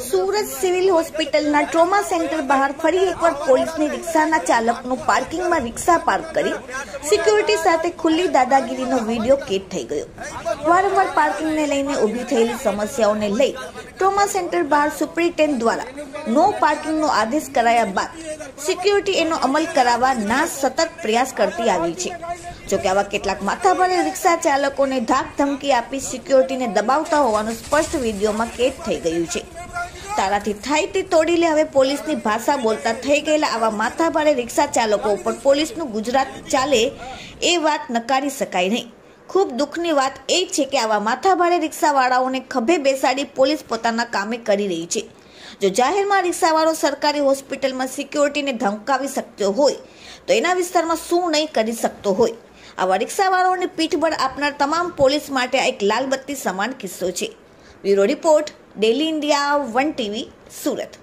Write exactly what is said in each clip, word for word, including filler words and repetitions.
Surat civil હોસ્પિટલના trauma centre બહાર ફરી એકવાર પોલીસની રિક્ષાના ચાલકનું પાર્કિંગમાં રિક્ષા પાર્ક કરી સિક્યુરિટી સાથે ખુલ્લી દાદાગીરીનો વિડીયો કેદ થઈ ગયો। વારંવાર પાર્કિંગને લઈને ઊભી થયેલી સમસ્યાઓને લઈ ટ્રોમા સેન્ટર બહાર સુપ્રિન્ટેન્ડન્ટ દ્વારા નો પાર્કિંગનો આદેશ કરાયા બાદ સિક્યુરિટી એનો અમલ કરાવવા ના સતત પ્રયાસ કરતી આવી છે। જો કે આવા કેટલાક માથાભારે રિક્ષા ચાલકોને ધાક ધમકી આપી સિક્યુરિટીને દબાવતા હોવાનું સ્પષ્ટ વિડીયોમાં કેદ થઈ ગયું છે। તારાથી થાય તે તોડી લે હવે પોલીસની ભાષા બોલતા થઈ ગયેલા આવા માથાભારે રિક્ષા ચાલકો ઉપર પોલીસનું ગુજરાત ચાલે એ વાત નકારી શકાય નહીં। खूब दुखनी बात ए छे के आवा माथाभारे रिक्षावाळाओने खभे बेसाड़ी पोलीस पोताना कामे करी रही छे। जो जाहेर में रिक्षावाळो सरकारी होस्पिटल में सिक्योरिटी ने धमकावी सकतो होय तो एना विस्तार में शुं नहीं करी सकतो होय। आवा रिक्षावाळाओने पीठबळ आपनार तमाम पोलीस माटे आ एक लाल बत्ती समान किस्सो छे। Bureau report, Daily India One TV, Surat.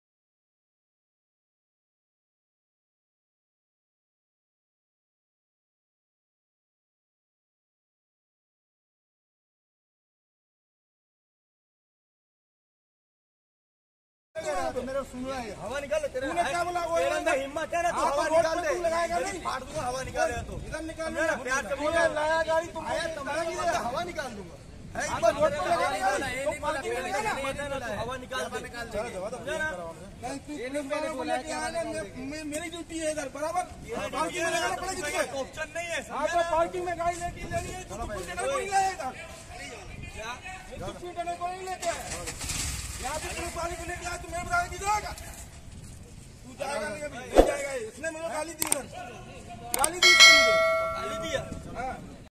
तो मेरा सुन रहा है, हवा निकाल तेरे। तूने क्या बोला? वो तेरा हिम्मत है ना, तो हवा निकाल दे। लगाएगा नहीं, फाड़ दूंगा। हवा निकाल दे तो इधर निकाल मेरा प्यार से बोला लाया गाड़ी तुम आया तुम्हारा हवा निकाल दूंगा। एक बार रोड पे लगाएगा तो पार्किंग में लगाना, हवा निकाल दे। नहीं तू ये मैंने बोला कि मेरी ड्यूटी है इधर बराबर। पार्किंग में लगाना पड़ेगा, तुझे ऑप्शन नहीं है। हां तो पार्किंग में गाड़ी लेके ले रही है तो कुछ देना कोई लाएगा क्या? कुछ देना कोई लेके आया यहाँ पे तू पानी को लेके आया तो मैं बता दी जाएगा, तू जाएगा नहीं, अभी नहीं जाएगा। इसने मुझे गाली दी, गाली दी, गाली दिया। हाँ